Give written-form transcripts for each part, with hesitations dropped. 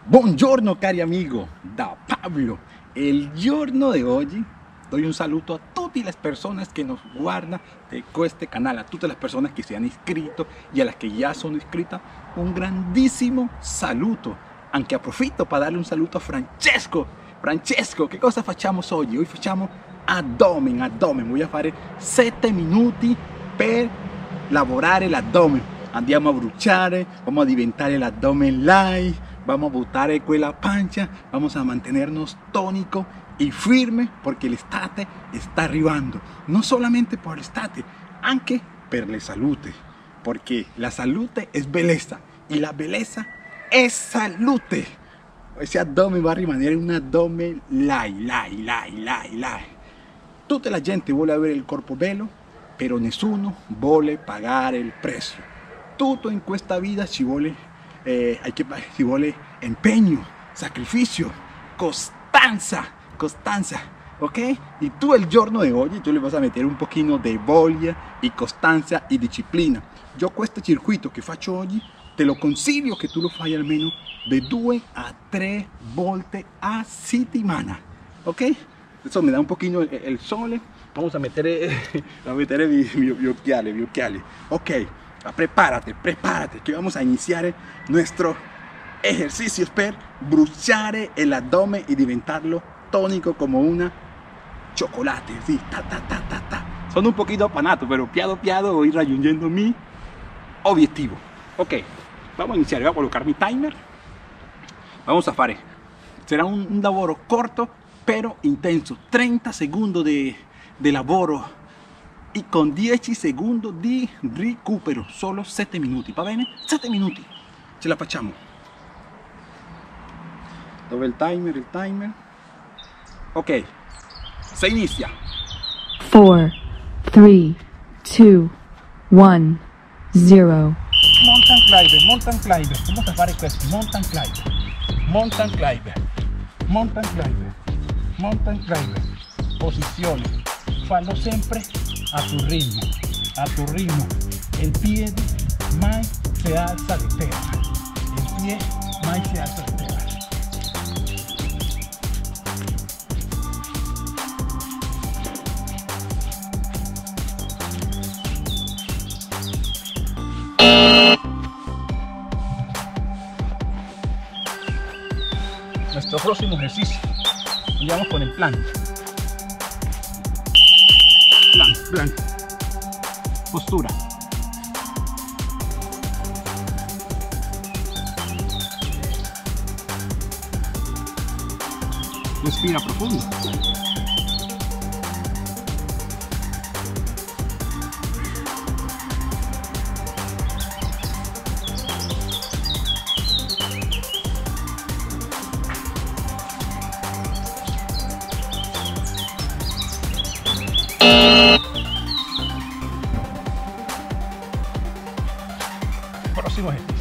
Buongiorno cari amigo, da Pablo. Il giorno di oggi doy un saluto a tutte le persone che nos guardan de este canal, a tutte le persone che si hanno iscritto e a las que ya sono iscritas, un grandissimo saluto. Anche approfitto per darle un saluto a Francesco. Francesco, che cosa facciamo oggi? Oggi facciamo addome. Voy a fare 7 minuti per lavorare l'addome. Andiamo a bruciare, vamos a diventare l'addome light, vamos a botar quella pancia, vamos a mantenernos tónico y firme porque l'estate está arrivando. No solamente por l'estate, anche per la salute, porque la salute es belleza y la belleza es salute. Ese addome va a rimanere un addome light. Tutta la gente vuole avere il corpo bello, pero nessuno vuole pagare il prezzo. Tutto in questa vita ci vuole empeño, sacrificio, constanza, ¿ok? Y tú el giorno de hoy, tú le vas a meter un poquito de voglia y costanza y disciplina. Yo questo circuito che faccio oggi te lo consiglio che tu lo fai almeno de 2 a 3 volte a settimana, ¿ok? Eso me da un poquito el sole. Vamos a meter mi occhiali. Ok, prepárate, que vamos a iniciar nuestro ejercicio per bruciare el abdomen y diventarlo tónico como una chocolate. Sí, ta. Sono un poquito apanato, pero piano voy raggiungendo mi obiettivo. Ok, vamos a iniciar. Voy a colocar mi timer. Vamos a fare. Será un lavoro corto, pero intenso. 30 segundos de lavoro y con 10 secondi di recupero, solo 7 minuti, va bene? 7 minuti, ce la facciamo. Dove il timer? Ok, se inizia. 4, 3, 2, 1, 0. Mountain climber, vamos a fare questo, mountain climber, posizione, fallo sempre a tu ritmo, el pie mai se alza de terra, Nuestro próximo ejercicio, vamos con el plan, postura, respira profundo, próximo ejercicio.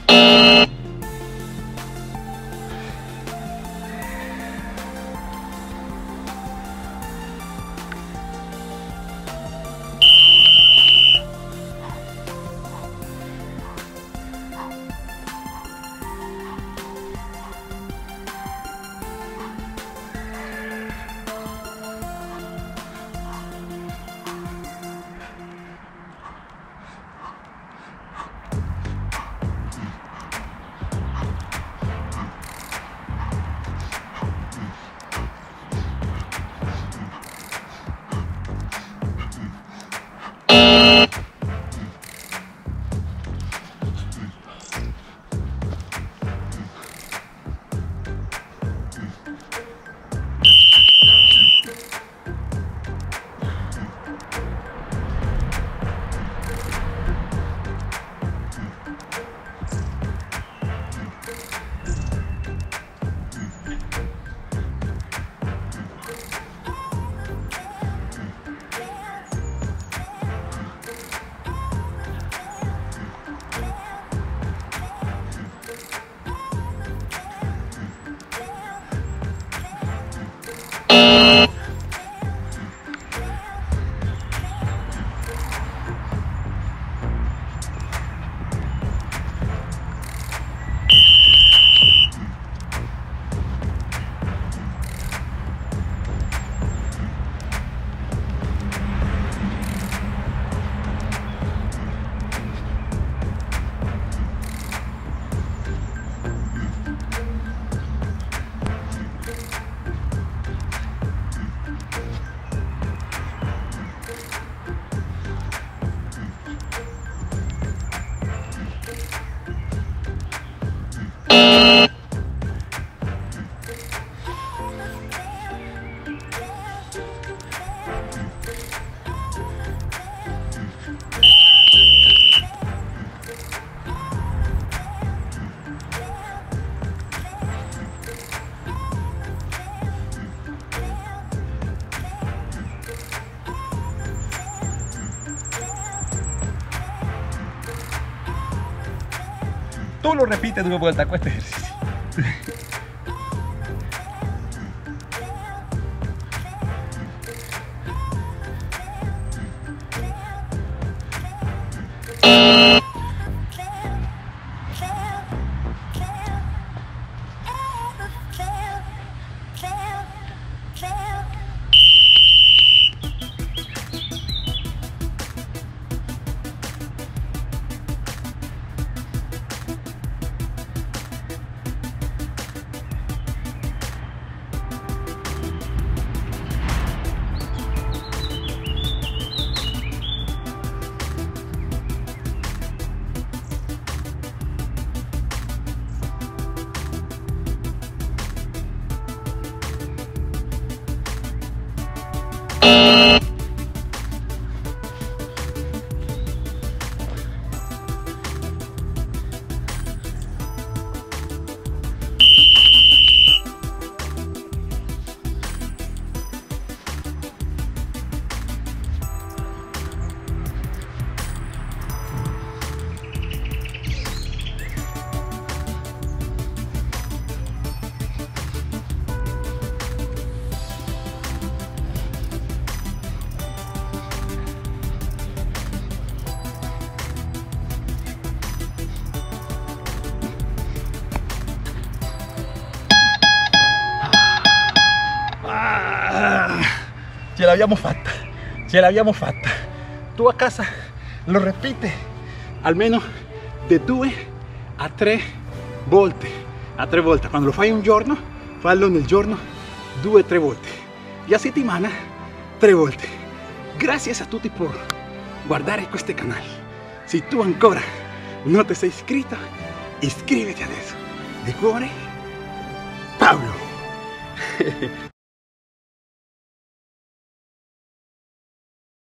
Tú lo repites de una vuelta con este ejercicio. Ce l'abbiamo fatta. Tu a casa lo ripeti almeno di 2 a 3 volte. Quando lo fai un giorno, fallo nel giorno 2 o 3 volte. Y a settimana 3 volte. Gracias a tutti por guardare questo canale. Se tu ancora non ti sei iscritto, iscriviti adesso. Di cuore, Paolo.